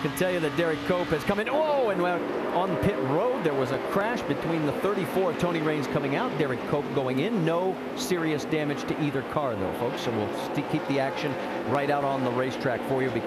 can tell you that Derek Cope has come in. Oh, and on pit road, there was a crash between the 34, Tony Raines coming out, Derek Cope going in. No serious damage to either car, though, folks. So we'll keep the action right out on the racetrack for you.